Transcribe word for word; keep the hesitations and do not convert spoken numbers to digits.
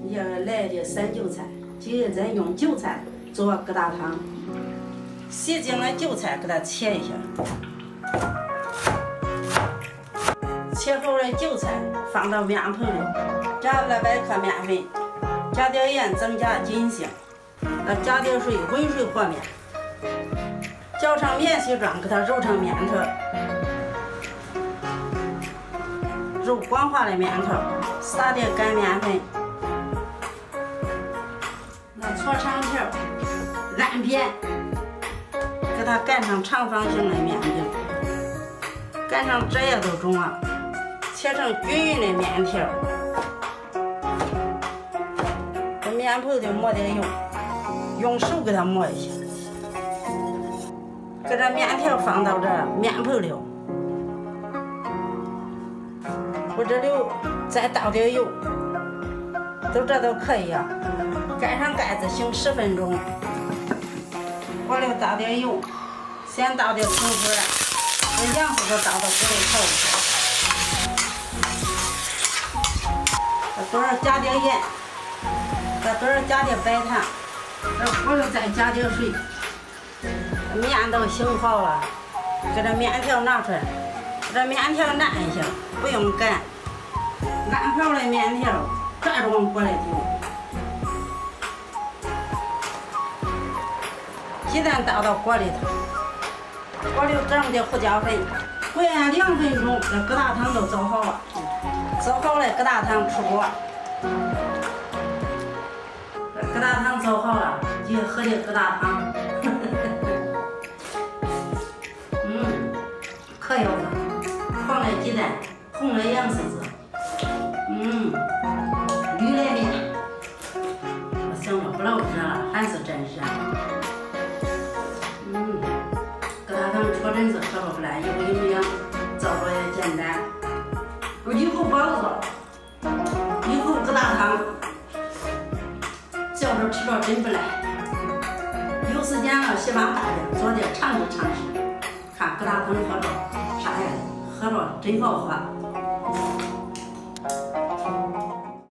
要来的三韭菜，今天咱用韭菜做疙瘩汤。洗净了韭菜，给它切一下。切好了韭菜放到面盆里，加二百克面粉，加点盐增加筋性，再加点水温水和面，搅成面稀状，给它揉成面条。揉光滑的面条，撒点干面粉，那搓长条，按扁，给它擀成长方形的面饼，擀成这样都中啊，切成均匀的面条。这面盆就抹点油，用手给它抹一下，给这面条放到这面盆里。我这里再倒点油，都这都可以啊。盖上盖子醒十分钟。锅里倒点油，先倒点葱花，这洋葱都倒到锅里炒一下。这堆儿加点盐，这堆儿加点白糖，这锅里再加点水。面都醒好了，给这面条拿出来。这面条按一下，不用擀，按好的面条抓着往锅里丢。鸡蛋倒到锅里头，锅里整点胡椒粉，煨上两分钟，这疙瘩汤都做好了。做好了，疙瘩汤出锅。这疙瘩汤做好了，就喝点疙瘩汤。嗯，可有了。黄的鸡蛋，红的洋柿子，嗯，绿的面，我想着不老热了，还是真热。嗯，疙瘩汤戳阵子可不赖，以后有没有做着也简单。我以后不好做，以后疙瘩汤叫着吃着真不赖。有时间了，希望大家做点尝试尝试，看疙瘩汤喝着啥样。喝着真好喝。